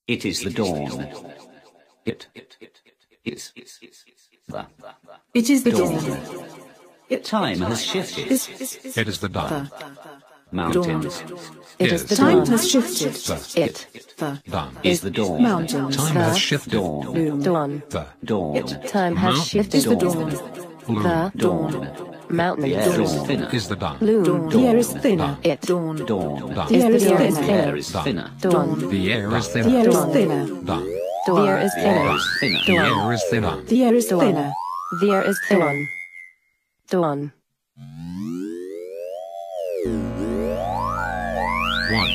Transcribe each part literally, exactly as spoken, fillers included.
It is the dawn. It is the It is the dawn. dawn. Time has shifted. It is the dawn. Mountains. It is the Time dawn. has shifted. It. The Dawn. Is the dawn. mountains. Time The has shifted. Dawn. Dawn. The Dawn. Time has Mountain. shifted. Is the dawn. blue. The Dawn. mountain. The air is thinner. Is the dawn. Loom. The air is thinner. It. Dawn. Dawn. Dawn. The air is The air is The thinner. air is thinner. Dawn. The air is The thinner. air is Dawn. thinner. Dawn. The air is The air thinner. is thinner. The air is thinner. The air is Dawn. thinner. The air is thinner. Dawn. One.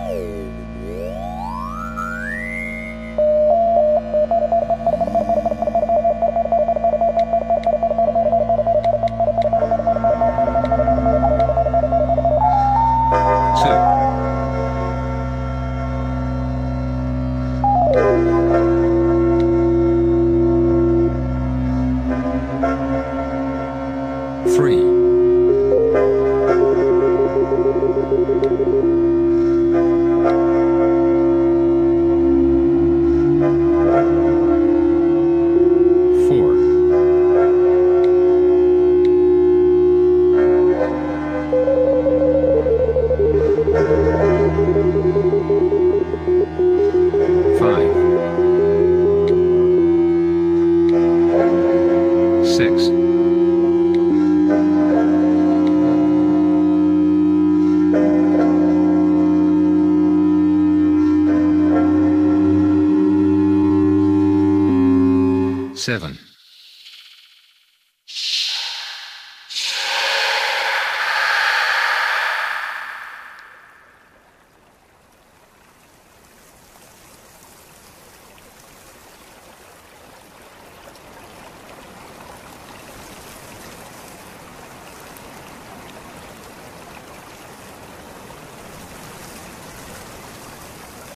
Three. Four. Five. Six. Seven.